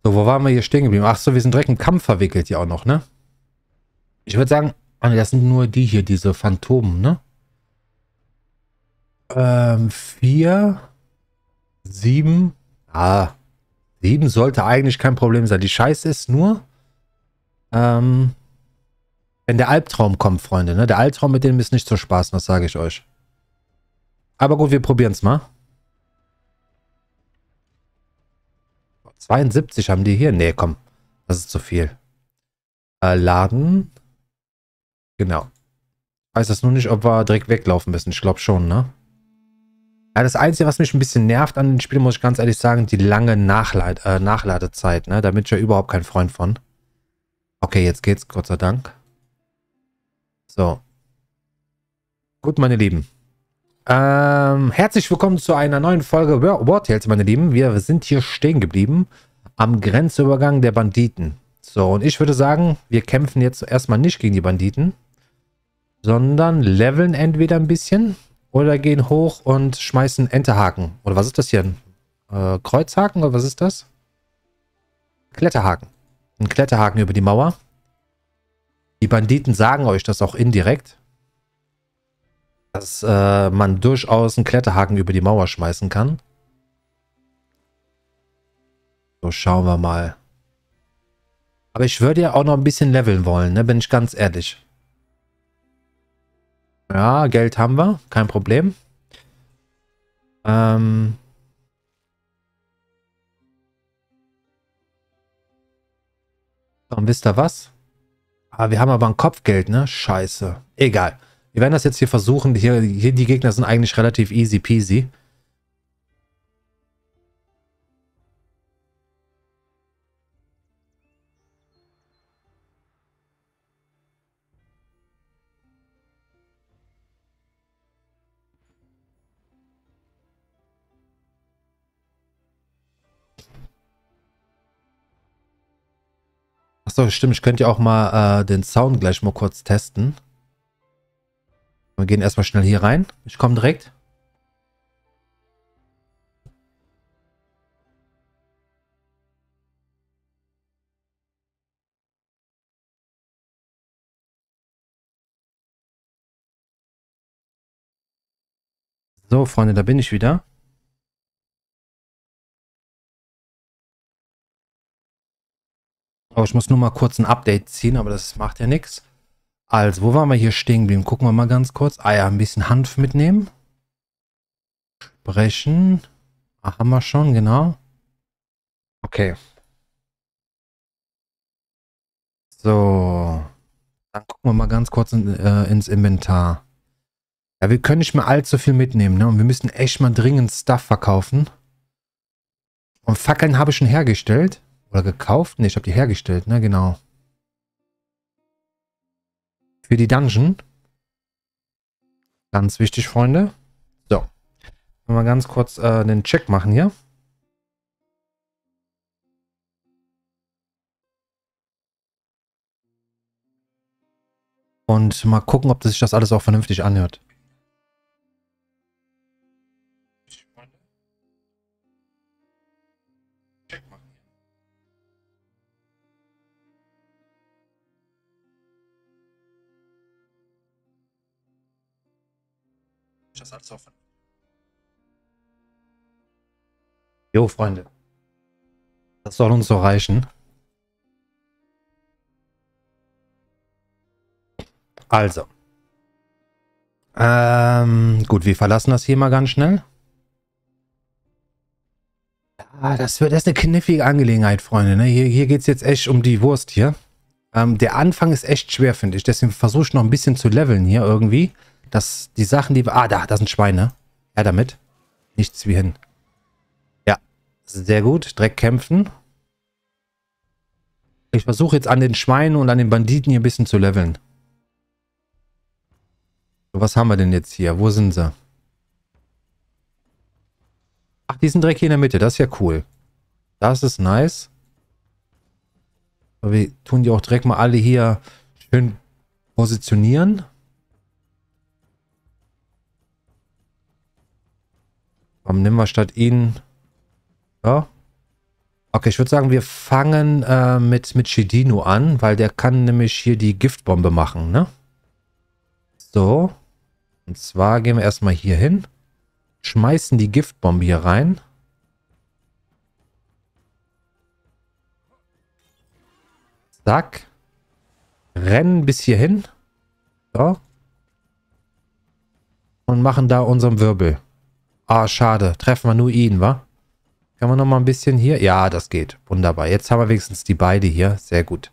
So, wo waren wir hier stehen geblieben? Ach so, wir sind direkt im Kampf verwickelt hier auch noch, ne? Ich würde sagen, ah, nee, das sind nur die hier, diese Phantomen, ne? 4, 7. Ah, 7 sollte eigentlich kein Problem sein. Die Scheiße ist nur, wenn der Albtraum kommt, Freunde, ne? Der Albtraum mit dem ist nicht so Spaß, das sage ich euch. Aber gut, wir probieren es mal. 72 haben die hier? Nee, komm. Das ist zu viel. Laden. Genau. Weiß das nur nicht, ob wir direkt weglaufen müssen. Ich glaube schon, ne? Ja, das Einzige, was mich ein bisschen nervt an den Spielen, muss ich ganz ehrlich sagen, die lange Nachladezeit, ne? Da bin ich ja überhaupt kein Freund von. Okay, jetzt geht's, Gott sei Dank. So. Gut, meine Lieben. Herzlich willkommen zu einer neuen Folge War Tales, meine Lieben. Wir sind hier stehen geblieben am Grenzübergang der Banditen. So, und ich würde sagen, wir kämpfen jetzt erstmal nicht gegen die Banditen, sondern leveln entweder ein bisschen oder gehen hoch und schmeißen Enterhaken. Oder was ist das hier? Kreuzhaken oder was ist das? Kletterhaken. Ein Kletterhaken über die Mauer. Die Banditen sagen euch das auch indirekt, dass man durchaus einen Kletterhaken über die Mauer schmeißen kann. So, schauen wir mal. Aber ich würde ja auch noch ein bisschen leveln wollen, ne? Bin ich ganz ehrlich. Ja, Geld haben wir, kein Problem. Und wisst ihr was? Ah, wir haben aber ein Kopfgeld, ne? Scheiße. Egal. Wir werden das jetzt hier versuchen. Hier die Gegner sind eigentlich relativ easy peasy. Achso, stimmt. Ich könnte ja auch mal den Sound gleich mal kurz testen. Wir gehen erstmal schnell hier rein. Ich komme direkt. So, Freunde, da bin ich wieder. Aber ich muss nur mal kurz ein Update ziehen, aber das macht ja nichts. Also, wo waren wir hier stehen geblieben? Gucken wir mal ganz kurz. Ah ja, ein bisschen Hanf mitnehmen. Brechen. Ach, haben wir schon, genau. Okay. So. Dann gucken wir mal ganz kurz ins Inventar. Ja, wir können nicht mehr allzu viel mitnehmen, ne? Und wir müssen echt mal dringend Stuff verkaufen. Und Fackeln habe ich schon hergestellt. Oder gekauft? Ne, ich habe die hergestellt, ne? Genau. Für die Dungeon. Ganz wichtig, Freunde. So. Mal ganz kurz den Check machen hier. Und mal gucken, ob sich das alles auch vernünftig anhört. Das alles auch vernünftig. Jo, Freunde. Das soll uns so reichen. Also. Gut, wir verlassen das hier mal ganz schnell. Ah, das ist eine knifflige Angelegenheit, Freunde. Ne? Hier geht es jetzt echt um die Wurst hier. Der Anfang ist echt schwer, finde ich. Deswegen versuche ich noch ein bisschen zu leveln hier irgendwie. Dass die Sachen, die wir... Ah, da sind Schweine. Ja, damit. Nichts wie hin. Ja, sehr gut. Direkt kämpfen. Ich versuche jetzt an den Schweinen und an den Banditen hier ein bisschen zu leveln. So, was haben wir denn jetzt hier? Wo sind sie? Ach, die sind direkt hier in der Mitte. Das ist ja cool. Das ist nice. Aber wir tun die auch direkt mal alle hier schön positionieren. Warum nehmen wir statt ihnen... Ja. Okay, ich würde sagen, wir fangen mit Shedinho an, weil der kann nämlich hier die Giftbombe machen, ne? So. Und zwar gehen wir erstmal hier hin. Schmeißen die Giftbombe hier rein. Zack. Rennen bis hierhin. So. Und machen da unseren Wirbel. Ah, schade. Treffen wir nur ihn, wa? Kann man noch mal ein bisschen hier? Ja, das geht. Wunderbar. Jetzt haben wir wenigstens die beide hier. Sehr gut.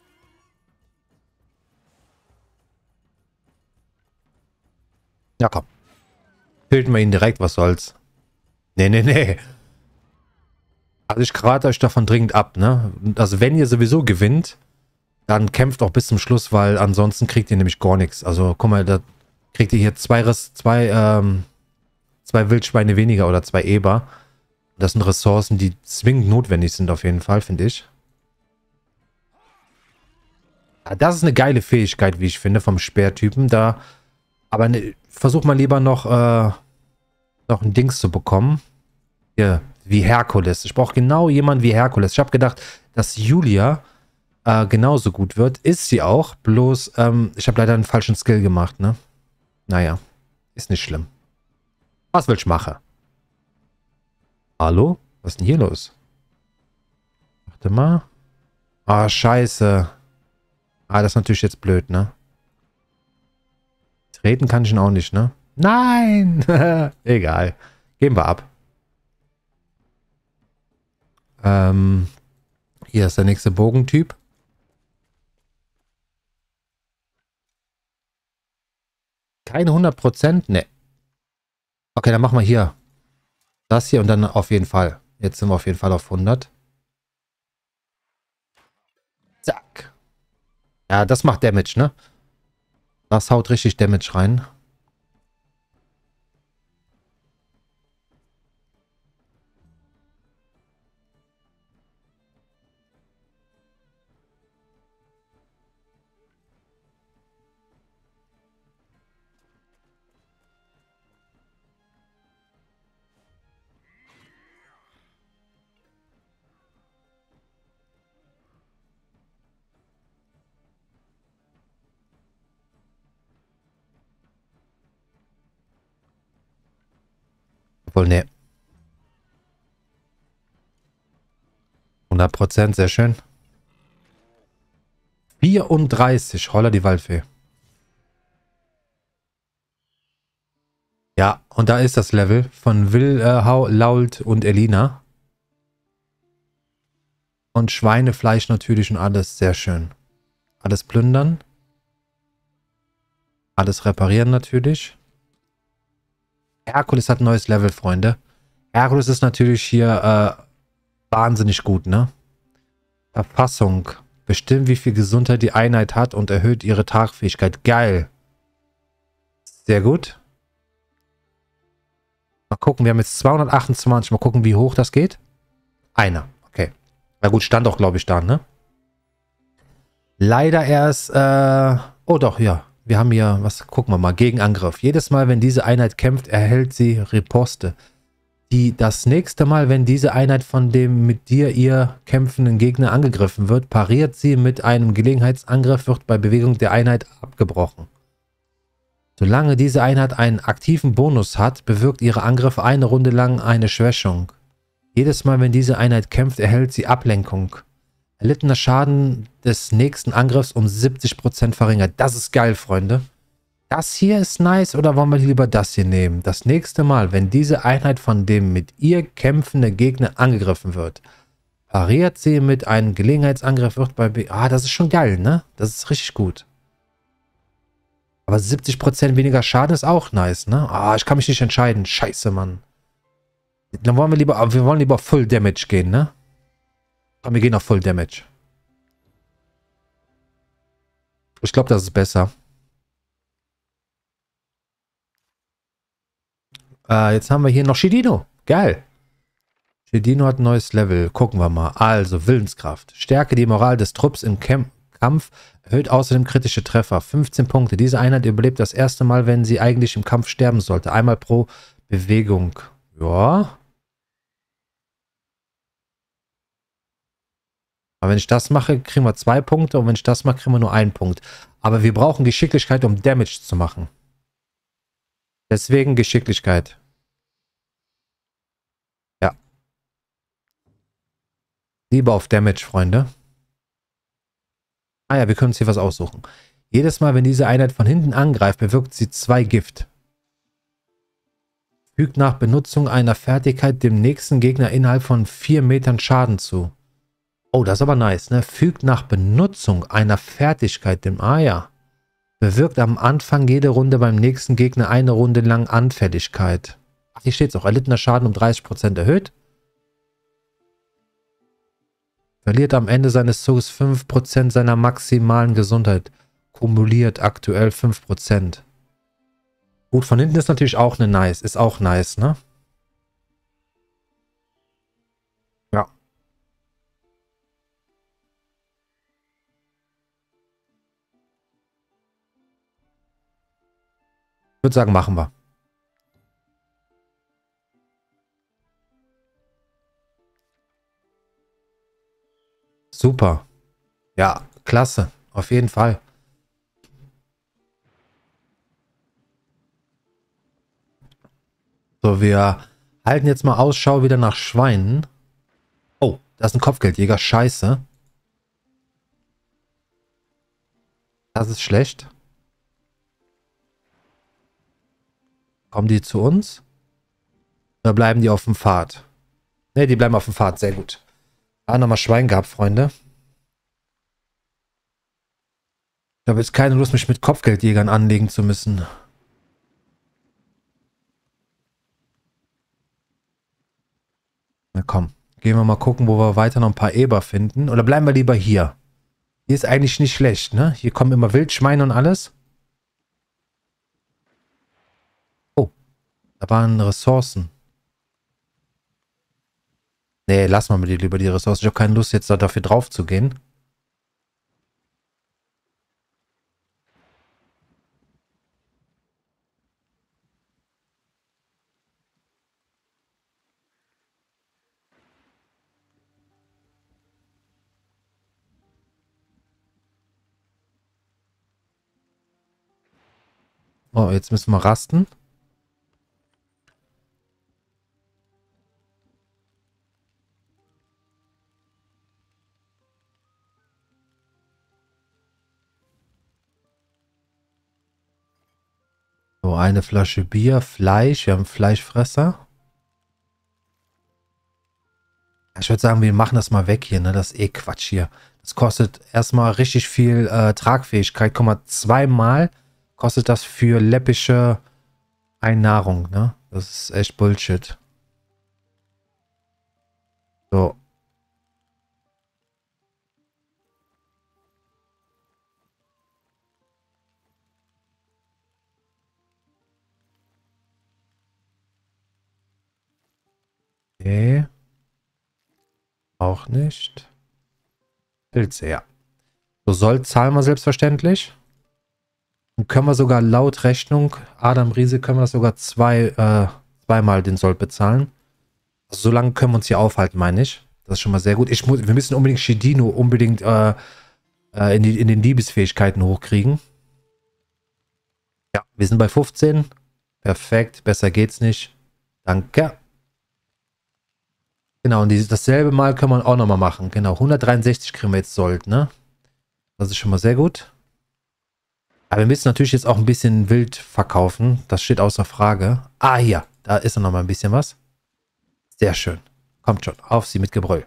Ja, komm. Töten wir ihn direkt. Was soll's? Nee, nee, nee. Also ich rate euch davon dringend ab, ne? Also wenn ihr sowieso gewinnt, dann kämpft auch bis zum Schluss, weil ansonsten kriegt ihr nämlich gar nichts. Also guck mal, da kriegt ihr hier zwei Wildschweine weniger oder 2 Eber. Das sind Ressourcen, die zwingend notwendig sind auf jeden Fall, finde ich. Ja, das ist eine geile Fähigkeit, wie ich finde, vom Speertypen. Da, aber ne, versuch mal lieber noch ein Dings zu bekommen. Hier, wie Herkules. Ich brauche genau jemanden wie Herkules. Ich habe gedacht, dass Julia genauso gut wird. Ist sie auch. Bloß, ich habe leider einen falschen Skill gemacht, ne? Naja, ist nicht schlimm. Was will ich machen? Hallo? Was ist denn hier los? Warte mal. Ah, scheiße. Ah, das ist natürlich jetzt blöd, ne? Treten kann ich ihn auch nicht, ne? Nein! Egal. Gehen wir ab. Hier ist der nächste Bogentyp. Keine 100%? Ne. Okay, dann machen wir hier. Das hier und dann auf jeden Fall. Jetzt sind wir auf jeden Fall auf 100. Zack. Ja, das macht Damage, ne? Das haut richtig Damage rein. Obwohl, ne. 100%, sehr schön. 34, Holla die Waldfee. Ja, und da ist das Level von Will, Lault und Elina. Und Schweinefleisch natürlich und alles, sehr schön. Alles plündern. Alles reparieren natürlich. Herkules hat ein neues Level, Freunde. Herkules ist natürlich hier wahnsinnig gut, ne? Verfassung. Bestimmt, wie viel Gesundheit die Einheit hat und erhöht ihre Tragfähigkeit. Geil. Sehr gut. Mal gucken, wir haben jetzt 228. Mal gucken, wie hoch das geht. Einer. Okay. Na gut, stand auch, glaube ich, da, ne? Leider erst, oh doch, ja. Wir haben hier, was, gucken wir mal, Gegenangriff. Jedes Mal, wenn diese Einheit kämpft, erhält sie Riposte. Das nächste Mal, wenn diese Einheit von dem mit ihr kämpfenden Gegner angegriffen wird, pariert sie mit einem Gelegenheitsangriff, wird bei Bewegung der Einheit abgebrochen. Solange diese Einheit einen aktiven Bonus hat, bewirkt ihre Angriffe eine Runde lang eine Schwächung. Jedes Mal, wenn diese Einheit kämpft, erhält sie Ablenkung. Erlittener Schaden des nächsten Angriffs um 70% verringert. Das ist geil, Freunde. Das hier ist nice, oder wollen wir lieber das hier nehmen? Das nächste Mal, wenn diese Einheit von dem mit ihr kämpfenden Gegner angegriffen wird, pariert sie mit einem Gelegenheitsangriff, wird bei... das ist schon geil, ne? Das ist richtig gut. Aber 70% weniger Schaden ist auch nice, ne? Ich kann mich nicht entscheiden. Scheiße, Mann. Dann wollen wir lieber Full Damage gehen, ne? Aber wir gehen auf Full Damage. Ich glaube, das ist besser. Jetzt haben wir hier noch Shedinho. Geil. Shedinho hat ein neues Level. Gucken wir mal. Also, Willenskraft. Stärke die Moral des Trupps im Kampf. Erhöht außerdem kritische Treffer. 15 Punkte. Diese Einheit überlebt das erste Mal, wenn sie eigentlich im Kampf sterben sollte. Einmal pro Bewegung. Ja. Aber wenn ich das mache, kriegen wir 2 Punkte und wenn ich das mache, kriegen wir nur 1 Punkt. Aber wir brauchen Geschicklichkeit, um Damage zu machen. Deswegen Geschicklichkeit. Ja. Lieber auf Damage, Freunde. Ah ja, wir können uns hier was aussuchen. Jedes Mal, wenn diese Einheit von hinten angreift, bewirkt sie 2 Gift. Fügt nach Benutzung einer Fertigkeit dem nächsten Gegner innerhalb von 4 Metern Schaden zu. Oh, das ist aber nice, ne? Fügt nach Benutzung einer Fertigkeit dem... Ah ja. Bewirkt am Anfang jede Runde beim nächsten Gegner eine Runde lang Anfälligkeit. Ach, hier steht es auch. Erlittener Schaden um 30% erhöht. Verliert am Ende seines Zuges 5% seiner maximalen Gesundheit. Kumuliert aktuell 5%. Gut, von hinten ist natürlich auch eine nice. Ist auch nice, ne? Ja. Ich würde sagen, machen wir. Super. Ja, klasse. Auf jeden Fall. So, wir halten jetzt mal Ausschau wieder nach Schweinen. Oh, da ist ein Kopfgeldjäger. Scheiße. Das ist schlecht. Kommen die zu uns? Oder bleiben die auf dem Pfad? Ne, die bleiben auf dem Pfad. Sehr gut. Ah, nochmal Schwein gehabt, Freunde. Ich habe jetzt keine Lust, mich mit Kopfgeldjägern anlegen zu müssen. Na komm. Gehen wir mal gucken, wo wir weiter noch ein paar Eber finden. Oder bleiben wir lieber hier? Hier ist eigentlich nicht schlecht, ne? Hier kommen immer Wildschweine und alles. Oh, da waren Ressourcen. Nee, lassen wir mal lieber die Ressourcen. Ich habe keine Lust, jetzt dafür drauf zu gehen. Oh, jetzt müssen wir rasten. So, eine Flasche Bier, Fleisch. Wir haben Fleischfresser. Ich würde sagen, wir machen das mal weg hier, ne? Das ist eh Quatsch hier. Das kostet erstmal richtig viel Tragfähigkeit. Guck mal, 2 Mal kostet das für läppische Einnahrung, ne? Das ist echt Bullshit. So. Okay. Auch nicht. Pilze, ja. So, Sold zahlen wir selbstverständlich. Und können wir sogar laut Rechnung, Adam Riese, können wir das sogar zweimal den Sold bezahlen. Also so lange können wir uns hier aufhalten, meine ich. Das ist schon mal sehr gut. Wir müssen unbedingt Shedino unbedingt in den Diebesfähigkeiten hochkriegen. Ja, wir sind bei 15. Perfekt, besser geht's nicht. Danke. Genau, und dasselbe Mal können wir auch nochmal machen. Genau, 163 kriegen wir jetzt Sold, ne? Das ist schon mal sehr gut. Aber wir müssen natürlich jetzt auch ein bisschen wild verkaufen. Das steht außer Frage. Ah, hier. Da ist noch mal ein bisschen was. Sehr schön. Kommt schon. Auf sie mit Gebrüll.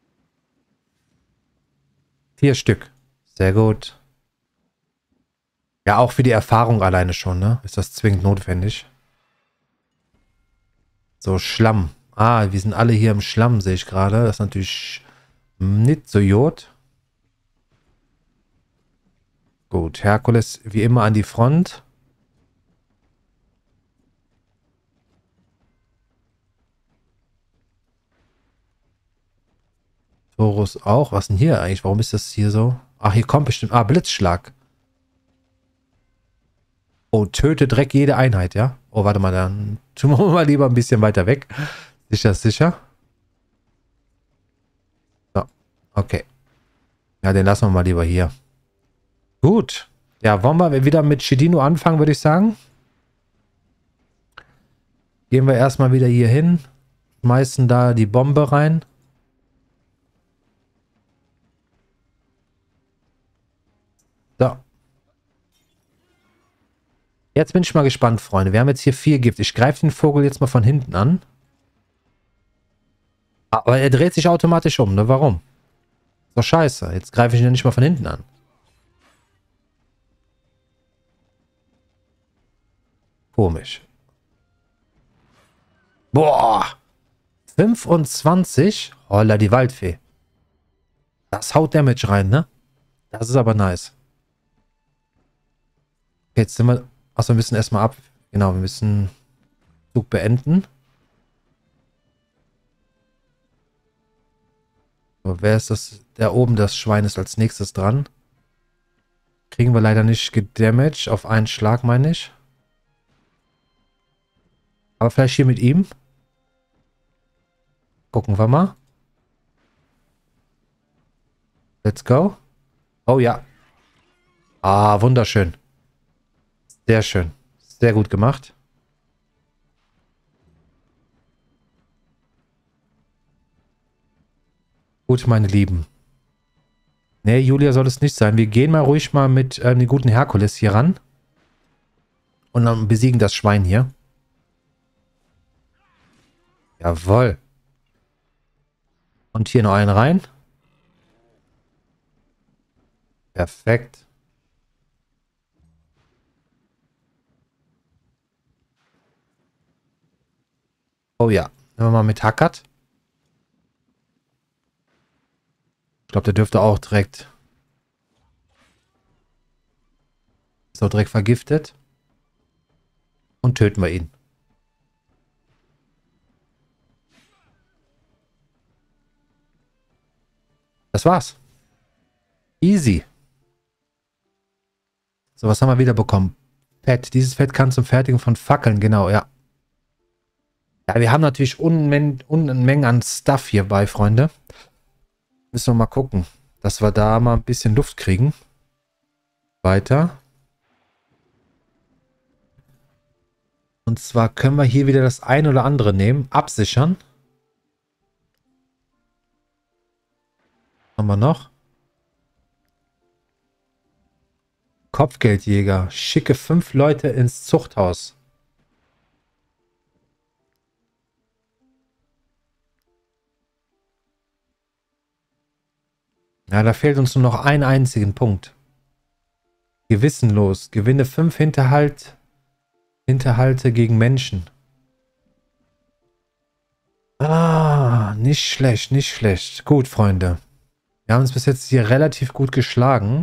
4 Stück. Sehr gut. Ja, auch für die Erfahrung alleine schon, ne? Ist das zwingend notwendig. So, Schlamm. Ah, wir sind alle hier im Schlamm, sehe ich gerade. Das ist natürlich nicht so Jod. Gut, Herkules wie immer an die Front. Taurus auch. Was denn hier eigentlich? Warum ist das hier so? Ach, hier kommt bestimmt... Ah, Blitzschlag. Oh, töte Dreck jede Einheit, ja? Oh, warte mal, dann tun wir mal lieber ein bisschen weiter weg. Sicher, sicher. So, okay. Ja, den lassen wir mal lieber hier. Gut. Ja, wollen wir wieder mit Shedino anfangen, würde ich sagen. Gehen wir erstmal wieder hier hin. Schmeißen da die Bombe rein. So. Jetzt bin ich mal gespannt, Freunde. Wir haben jetzt hier 4 Gift. Ich greife den Vogel jetzt mal von hinten an. Aber er dreht sich automatisch um, ne? Warum? Ist doch scheiße. Jetzt greife ich ihn ja nicht mal von hinten an. Komisch. Boah. 25? Holla, die Waldfee. Das haut Damage rein, ne? Das ist aber nice. Okay, jetzt sind wir... Achso, wir müssen erstmal ab... Genau, wir müssen... Zug beenden. So, wer ist das? Der oben, das Schwein ist als nächstes dran. Kriegen wir leider nicht gedamaged. Auf einen Schlag, meine ich. Aber vielleicht hier mit ihm. Gucken wir mal. Let's go. Oh ja. Ah, wunderschön. Sehr schön. Sehr gut gemacht. Gut, meine Lieben. Nee, Julia soll es nicht sein. Wir gehen mal ruhig mal mit dem guten Herkules hier ran. Und dann besiegen das Schwein hier. Jawohl. Und hier noch einen rein. Perfekt. Oh ja. Nehmen wir mal mit Hackert. Ich glaube, der dürfte auch direkt... Ist auch direkt vergiftet. Und töten wir ihn. Das war's. Easy. So, was haben wir wieder bekommen? Fett. Dieses Fett kann zum Fertigen von Fackeln. Genau, ja. Ja, wir haben natürlich Unmengen an Stuff hierbei, Freunde. Müssen wir mal gucken, dass wir da mal ein bisschen Luft kriegen. Weiter. Und zwar können wir hier wieder das ein oder andere nehmen. Absichern. Haben wir noch? Kopfgeldjäger. Schicke 5 Leute ins Zuchthaus. Ja, da fehlt uns nur noch einen einzigen Punkt. Gewissenlos. Gewinne 5 Hinterhalte gegen Menschen. Ah, nicht schlecht, nicht schlecht. Gut, Freunde. Wir haben uns bis jetzt hier relativ gut geschlagen.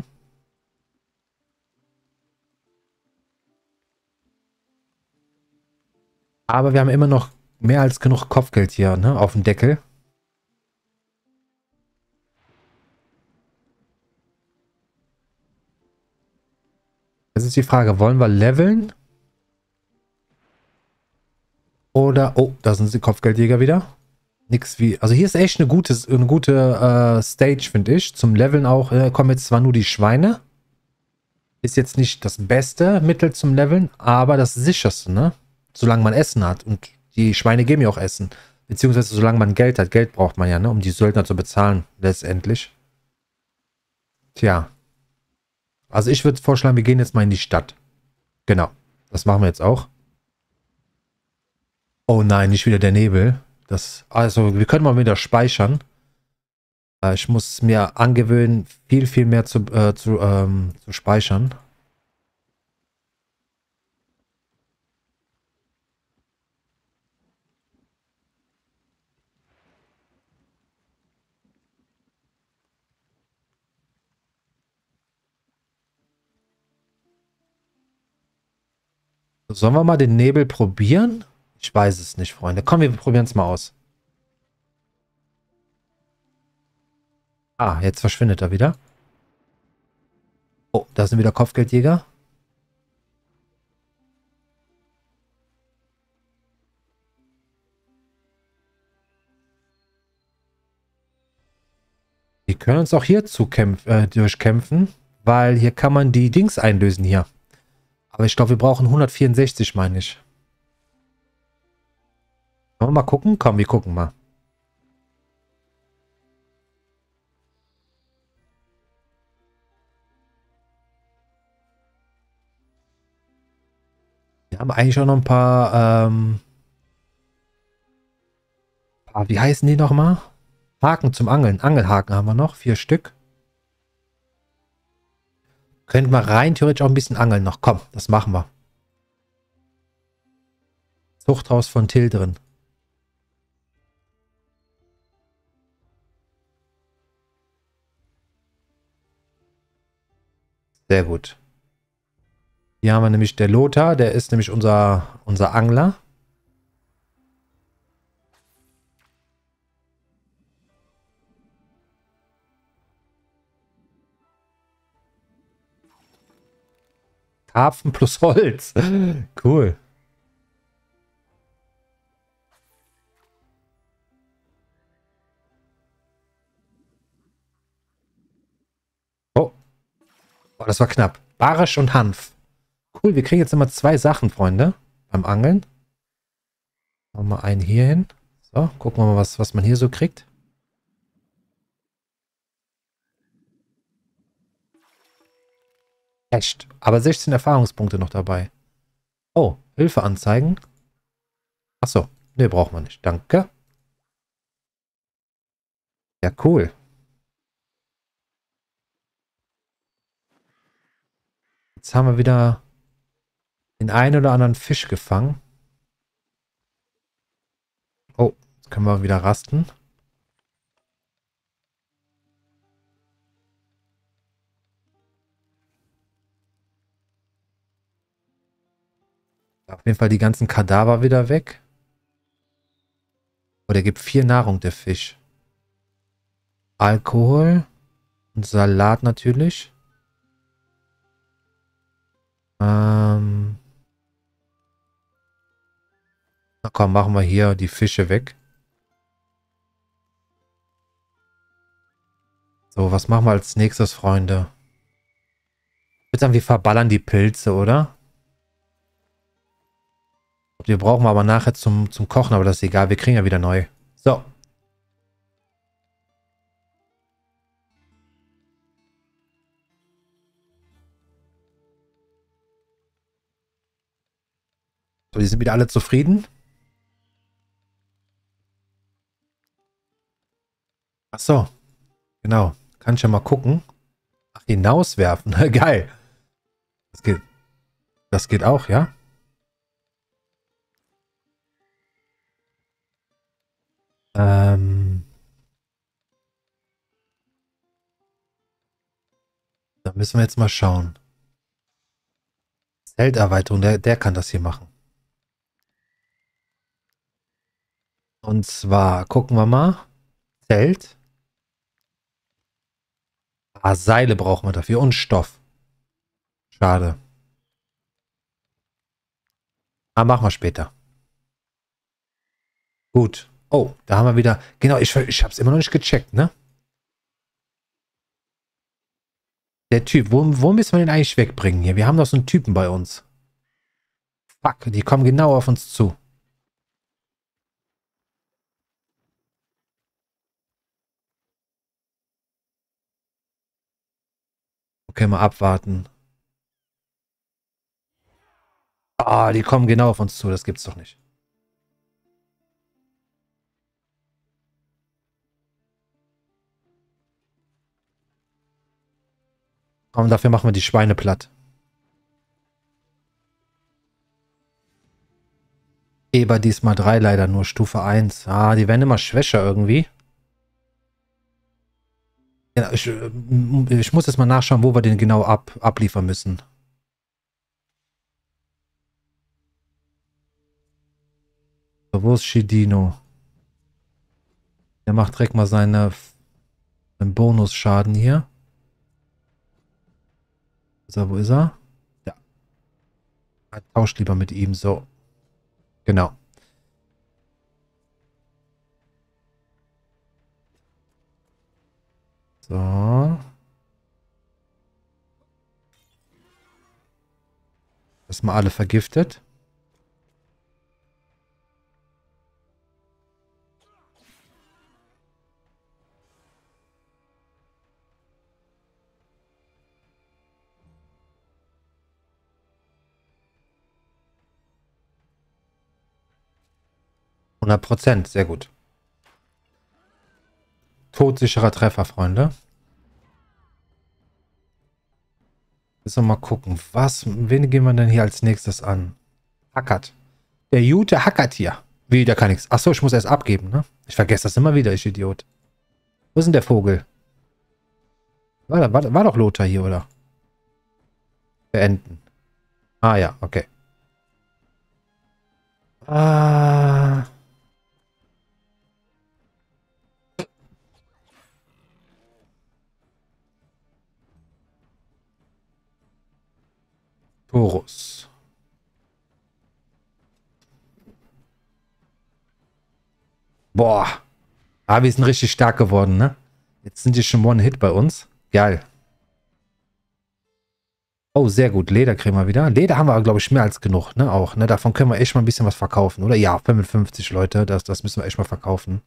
Aber wir haben immer noch mehr als genug Kopfgeld hier, ne, auf dem Deckel. Jetzt ist die Frage, wollen wir leveln? Oder, oh, da sind die Kopfgeldjäger wieder. Nix wie, also hier ist echt eine gute Stage, finde ich. Zum Leveln auch, kommen jetzt zwar nur die Schweine. Ist jetzt nicht das beste Mittel zum Leveln, aber das sicherste, ne? Solange man Essen hat. Und die Schweine geben ja auch Essen. Beziehungsweise solange man Geld hat. Geld braucht man ja, ne? Um die Söldner zu bezahlen, letztendlich. Tja. Also ich würde vorschlagen, wir gehen jetzt mal in die Stadt. Genau. Das machen wir jetzt auch. Oh nein, nicht wieder der Nebel. Also wir können mal wieder speichern. Ich muss mir angewöhnen, viel mehr zu speichern. Sollen wir mal den Nebel probieren? Ich weiß es nicht, Freunde. Komm, wir probieren es mal aus. Ah, jetzt verschwindet er wieder. Oh, da sind wieder Kopfgeldjäger. Wir können uns auch hier durchkämpfen, weil hier kann man die Dings einlösen hier. Aber ich glaube, wir brauchen 164, meine ich. Wollen wir mal gucken? Komm, wir gucken mal. Wir haben eigentlich auch noch ein paar, wie heißen die nochmal? Haken zum Angeln. Angelhaken haben wir noch. 4 Stück. Könnten wir rein theoretisch auch ein bisschen angeln noch. Komm, das machen wir. Zuchthaus von Till drin. Sehr gut. Hier haben wir nämlich der Lothar. Der ist nämlich unser Angler. Karpfen plus Holz. Cool. Oh, oh, das war knapp. Barisch und Hanf. Cool, wir kriegen jetzt immer 2 Sachen, Freunde. Beim Angeln. Machen wir einen hier hin. So, gucken wir mal, was man hier so kriegt. Echt. Aber 16 Erfahrungspunkte noch dabei. Oh, Hilfe anzeigen. Achso, ne, braucht man nicht. Danke. Ja, cool. Jetzt haben wir wieder den einen oder anderen Fisch gefangen. Oh, jetzt können wir wieder rasten. Auf jeden Fall die ganzen Kadaver wieder weg. Oh, der gibt 4 Nahrung, der Fisch. Alkohol und Salat natürlich. Na komm, machen wir hier die Fische weg. So, was machen wir als nächstes, Freunde? Ich würde sagen, wir verballern die Pilze, oder? Die brauchen wir aber nachher zum Kochen, aber das ist egal. Wir kriegen ja wieder neu. So. So, die sind wieder alle zufrieden. Ach so. Genau. Kann ich ja mal gucken. Ach, hinauswerfen. Geil. Das geht. Das geht auch, ja? Ähm. Da müssen wir jetzt mal schauen. Zelterweiterung, der kann das hier machen. Und zwar, gucken wir mal. Zelt. Ah, Seile brauchen wir dafür und Stoff. Schade. Ah, machen wir später. Gut. Oh, da haben wir wieder. Genau, ich habe es immer noch nicht gecheckt, ne? Der Typ, wo müssen wir den eigentlich wegbringen hier? Wir haben doch so einen Typen bei uns. Fuck, die kommen genau auf uns zu. Okay, mal abwarten. Ah, die kommen genau auf uns zu. Das gibt's doch nicht. Und dafür machen wir die Schweine platt. Eber diesmal 3 leider nur Stufe 1. Ah, die werden immer schwächer irgendwie. Ja, ich muss jetzt mal nachschauen, wo wir den genau abliefern müssen. So, wo ist Shidino? Der macht direkt mal seinen Bonusschaden hier. So, wo ist er? Ja. Tauscht lieber mit ihm. So. Genau. So. Erstmal alle vergiftet. %, sehr gut. Todsicherer Treffer, Freunde. Müssen wir mal gucken, wen gehen wir denn hier als nächstes an? Hackert. Der Jute hackert hier. Wie, der kann nichts. Achso, ich muss erst abgeben, ne? Ich vergesse das immer wieder, ich Idiot. Wo ist denn der Vogel? War doch Lothar hier, oder? Beenden. Ah ja, okay. Ah. Torus. Boah. Ah, wir sind richtig stark geworden, ne? Jetzt sind die schon One-Hit bei uns. Geil. Oh, sehr gut. Leder kriegen wir wieder. Leder haben wir, glaube ich, mehr als genug, ne? Auch, ne? Davon können wir echt mal ein bisschen was verkaufen, oder? Ja, 55 Leute. Das müssen wir echt mal verkaufen.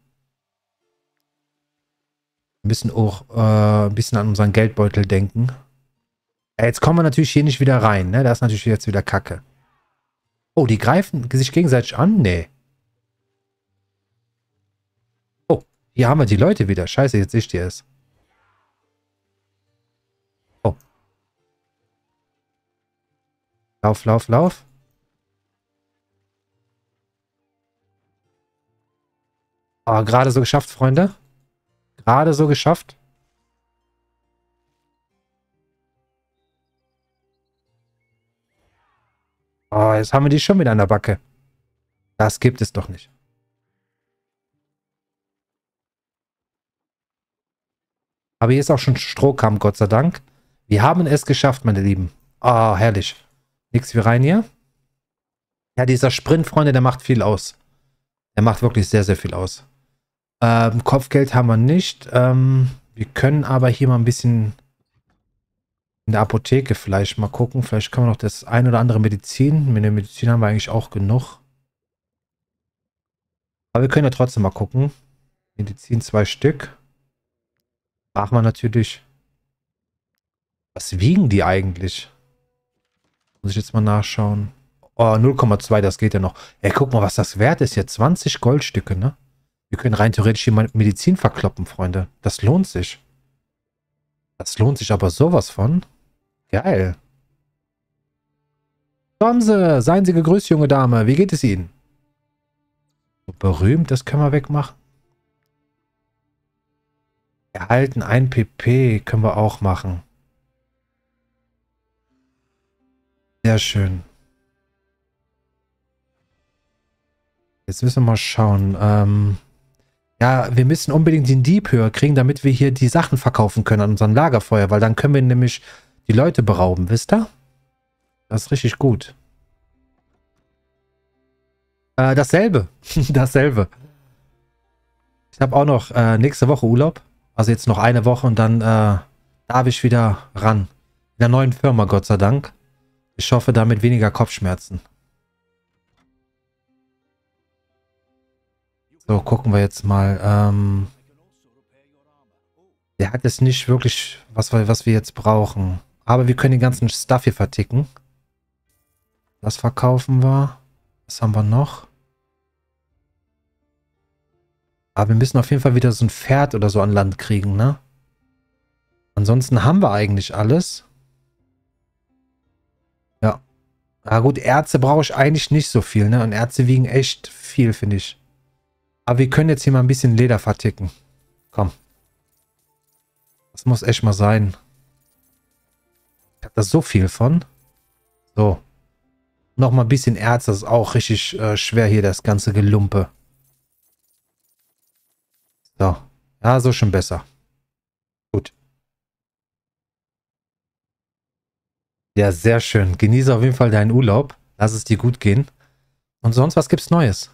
Wir müssen auch ein bisschen an unseren Geldbeutel denken. Jetzt kommen wir natürlich hier nicht wieder rein, ne? Das ist natürlich jetzt wieder Kacke. Oh, die greifen sich gegenseitig an? Nee. Oh, hier haben wir die Leute wieder. Scheiße, jetzt sehe ich die es. Oh. Lauf, lauf, lauf. Oh, gerade so geschafft, Freunde. Gerade so geschafft. Oh, jetzt haben wir die schon wieder an der Backe. Das gibt es doch nicht. Aber hier ist auch schon Strohkamm, Gott sei Dank. Wir haben es geschafft, meine Lieben. Oh, herrlich. Nix wie rein hier. Ja, dieser Sprint, Freunde, der macht viel aus. Der macht wirklich sehr, sehr viel aus. Kopfgeld haben wir nicht. Wir können aber hier mal ein bisschen in der Apotheke vielleicht mal gucken. Vielleicht können wir noch das ein oder andere Medizin. Mit der Medizin haben wir eigentlich auch genug. Aber wir können ja trotzdem mal gucken. Medizin 2 Stück. Brauchen wir natürlich. Was wiegen die eigentlich? Muss ich jetzt mal nachschauen. Oh, 0,2, das geht ja noch. Ey, guck mal, was das wert ist hier. 20 Goldstücke, ne? Wir können rein theoretisch hier mal Medizin verkloppen, Freunde. Das lohnt sich. Das lohnt sich aber sowas von. Geil. Kommen Sie, seien Sie gegrüßt, junge Dame. Wie geht es Ihnen? Berühmt, das können wir wegmachen. Erhalten 1 PP können wir auch machen. Sehr schön. Jetzt müssen wir mal schauen. Ja, wir müssen unbedingt den Dieb höher kriegen, damit wir hier die Sachen verkaufen können an unserem Lagerfeuer, weil dann können wir nämlich die Leute berauben, wisst ihr? Das ist richtig gut. Dasselbe. Dasselbe. Ich habe auch noch nächste Woche Urlaub. Also jetzt noch eine Woche und dann darf ich wieder ran. In der neuen Firma, Gott sei Dank. Ich hoffe, damit weniger Kopfschmerzen. So, gucken wir jetzt mal. Der hat jetzt nicht wirklich, was wir jetzt brauchen. Aber wir können den ganzen Stuff hier verticken. Das verkaufen wir. Was haben wir noch? Aber wir müssen auf jeden Fall wieder so ein Pferd oder so an Land kriegen, ne? Ansonsten haben wir eigentlich alles. Ja. Na gut, Erze brauche ich eigentlich nicht so viel, ne? Und Erze wiegen echt viel, finde ich. Aber wir können jetzt hier mal ein bisschen Leder verticken. Komm. Das muss echt mal sein. Ich habe da so viel von. So. Nochmal ein bisschen Erz, das ist auch richtig schwer hier, das ganze Gelumpe. So. Ja, so schon besser. Gut. Ja, sehr schön. Genieße auf jeden Fall deinen Urlaub. Lass es dir gut gehen. Und sonst, was gibt's Neues?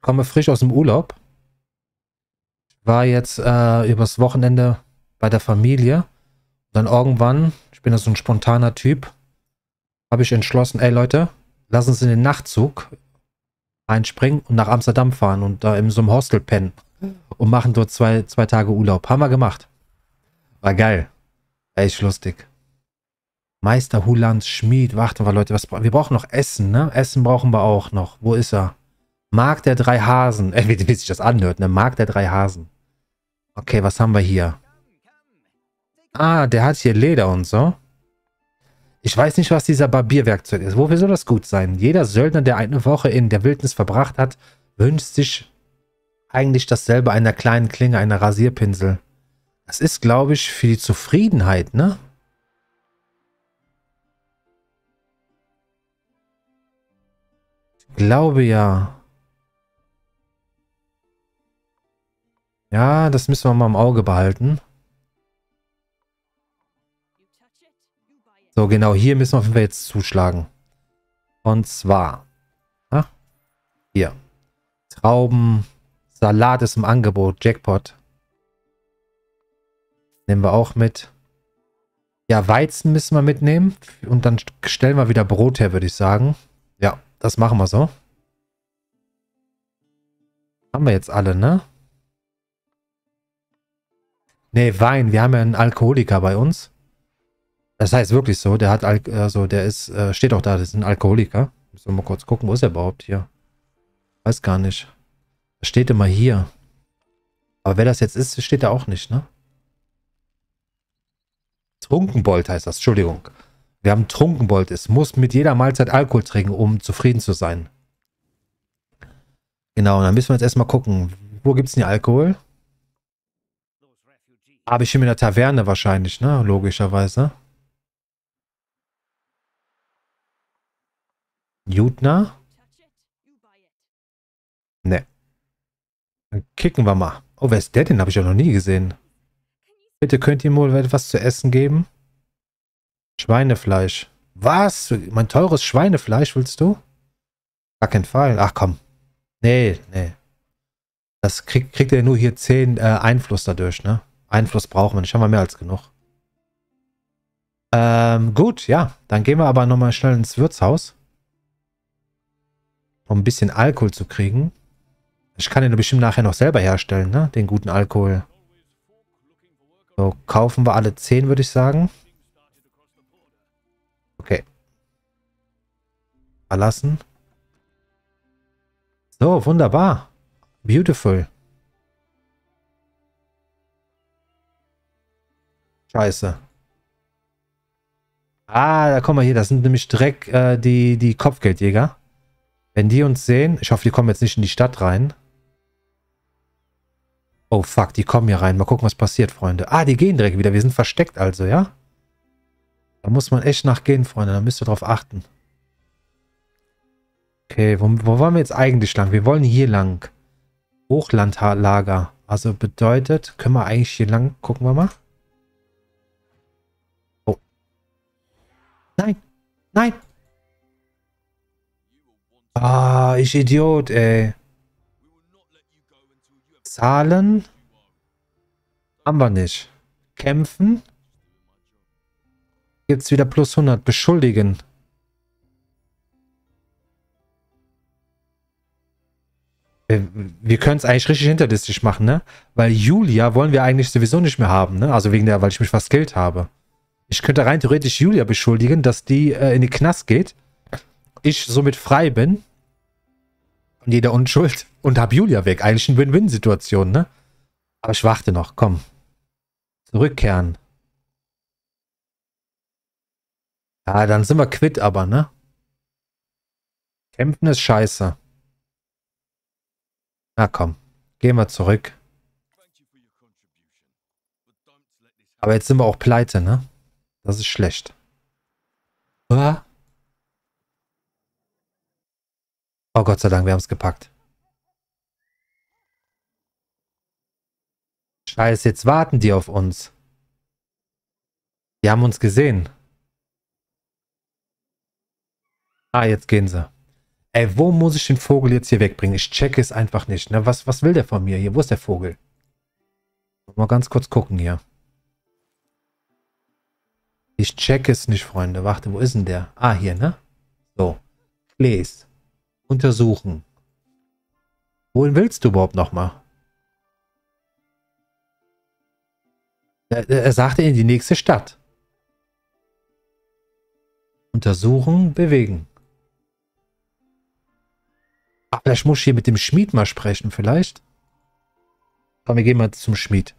komme frisch aus dem Urlaub. War jetzt übers Wochenende bei der Familie. Dann irgendwann, ich bin ja so ein spontaner Typ, habe ich entschlossen, ey Leute, lass uns in den Nachtzug einspringen und nach Amsterdam fahren und da in so einem Hostel pennen und machen dort zwei Tage Urlaub. Haben wir gemacht. War geil. Echt lustig. Meister Hulands Schmied. Warte mal, Leute, wir brauchen noch Essen, ne? Essen brauchen wir auch noch. Wo ist er? Markt der drei Hasen. Wie sich das anhört, ne? Markt der drei Hasen. Okay, was haben wir hier? Ah, der hat hier Leder und so. Ich weiß nicht, was dieser Barbierwerkzeug ist. Wofür soll das gut sein? Jeder Söldner, der eine Woche in der Wildnis verbracht hat, wünscht sich eigentlich dasselbe einer kleinen Klinge, einer Rasierpinsel. Das ist, glaube ich, für die Zufriedenheit, ne? Ich glaube ja. Ja, das müssen wir mal im Auge behalten. So, genau, hier müssen wir auf jeden Fall jetzt zuschlagen. Und zwar, hier. Trauben, Salat ist im Angebot, Jackpot. Nehmen wir auch mit. Ja, Weizen müssen wir mitnehmen. Und dann stellen wir wieder Brot her, würde ich sagen. Ja, das machen wir so. Haben wir jetzt alle, ne? Ne, Wein. Wir haben ja einen Alkoholiker bei uns. Das heißt wirklich so. Der hat, der ist, steht auch da, das ist ein Alkoholiker. Müssen wir mal kurz gucken, wo ist er überhaupt hier? Weiß gar nicht. Das steht immer hier. Aber wer das jetzt ist, steht da auch nicht, ne? Trunkenbold heißt das, Entschuldigung. Wir haben Trunkenbold. Es muss mit jeder Mahlzeit Alkohol trinken, um zufrieden zu sein. Genau, dann müssen wir jetzt erstmal gucken. Wo gibt es denn Alkohol? Aber ich bin in der Taverne wahrscheinlich, ne? Logischerweise. Jutna? Ne. Dann kicken wir mal. Oh, wer ist der denn? Habe ich ja noch nie gesehen. Bitte könnt ihr mir wohl etwas zu essen geben? Schweinefleisch. Was? Mein teures Schweinefleisch willst du? Gar keinen Fall. Ach komm. Nee, nee. Das kriegt ihr nur hier 10 Einfluss dadurch, ne? Einfluss brauchen wir nicht. Haben wir mehr als genug. Gut, ja. Dann gehen wir aber nochmal schnell ins Wirtshaus. Um ein bisschen Alkohol zu kriegen. Ich kann den bestimmt nachher noch selber herstellen, ne? Den guten Alkohol. So, kaufen wir alle 10, würde ich sagen. Okay. Verlassen. So, wunderbar. Beautiful. Scheiße. Ah, da kommen wir hier. Das sind nämlich direkt die Kopfgeldjäger. Wenn die uns sehen, ich hoffe, die kommen jetzt nicht in die Stadt rein. Oh, fuck, die kommen hier rein. Mal gucken, was passiert, Freunde. Ah, die gehen direkt wieder. Wir sind versteckt also, ja? Da muss man echt nachgehen, Freunde. Da müsst ihr drauf achten. Okay, wo wollen wir jetzt eigentlich lang? Wir wollen hier lang. Hochlandlager. Also bedeutet, können wir eigentlich hier lang? Gucken wir mal. Oh. Nein. Nein. Ah, ich Idiot, ey. Zahlen. Haben wir nicht. Kämpfen. Gibt's wieder plus 100. Beschuldigen. Wir können es eigentlich richtig hinterlistig machen, ne? Weil Julia wollen wir eigentlich sowieso nicht mehr haben, ne? Also wegen der, weil ich mich verskillt habe. Ich könnte rein theoretisch Julia beschuldigen, dass die in den Knast geht. Ich somit frei bin. Und jeder Unschuld. Und hab Julia weg. Eigentlich eine Win-Win-Situation, ne? Aber ich warte noch, komm. Zurückkehren. Ja, dann sind wir quitt aber, ne? Kämpfen ist scheiße. Na komm, gehen wir zurück. Aber jetzt sind wir auch pleite, ne? Das ist schlecht. Ah. Oh Gott sei Dank, wir haben es gepackt. Scheiße, jetzt warten die auf uns. Die haben uns gesehen. Ah, jetzt gehen sie. Ey, wo muss ich den Vogel jetzt hier wegbringen? Ich checke es einfach nicht. Ne? Was will der von mir hier? Wo ist der Vogel? Mal ganz kurz gucken hier. Ich checke es nicht, Freunde. Warte, wo ist denn der? Ah, hier, ne? So. Please. Untersuchen. Wohin willst du überhaupt nochmal? Er sagte in die nächste Stadt. Untersuchen, bewegen. Ach, vielleicht muss ich hier mit dem Schmied mal sprechen, vielleicht? Komm, wir gehen mal zum Schmied.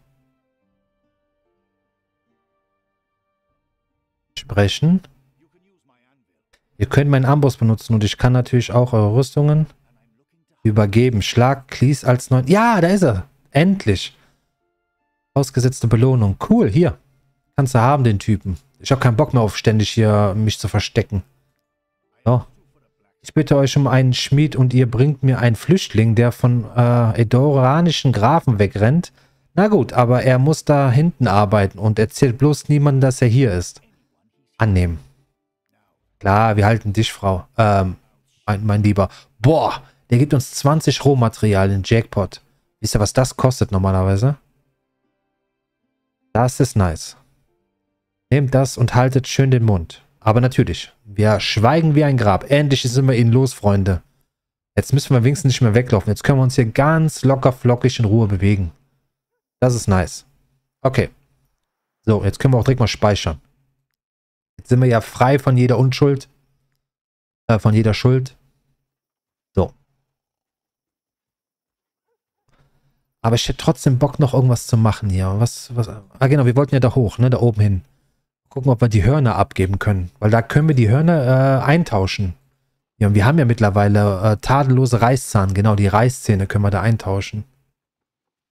Sprechen. Ihr könnt meinen Amboss benutzen und ich kann natürlich auch eure Rüstungen übergeben. Schlag Cleese als neuen... Ja, da ist er. Endlich. Ausgesetzte Belohnung. Cool, hier. Kannst du haben, den Typen. Ich habe keinen Bock mehr auf ständig hier mich zu verstecken. So. Ich bitte euch um einen Schmied und ihr bringt mir einen Flüchtling, der von edoranischen Grafen wegrennt. Na gut, aber er muss da hinten arbeiten und erzählt bloß niemandem, dass er hier ist. Annehmen. Klar, wir halten dich, Frau. Mein Lieber. Boah, der gibt uns 20 Rohmaterial in Jackpot. Wisst ihr, was das kostet normalerweise? Das ist nice. Nehmt das und haltet schön den Mund. Aber natürlich, wir schweigen wie ein Grab. Endlich sind wir ihnen los, Freunde. Jetzt müssen wir wenigstens nicht mehr weglaufen. Jetzt können wir uns hier ganz locker flockig in Ruhe bewegen. Das ist nice. Okay. So, jetzt können wir auch direkt mal speichern. Jetzt sind wir ja frei von jeder Unschuld. Von jeder Schuld. So. Aber ich hätte trotzdem Bock, noch irgendwas zu machen hier. Ah, genau, wir wollten ja da hoch, ne? Da oben hin. Gucken, ob wir die Hörner abgeben können. Weil da können wir die Hörner eintauschen. Ja, und wir haben ja mittlerweile tadellose Reißzahn. Genau, die Reißzähne können wir da eintauschen.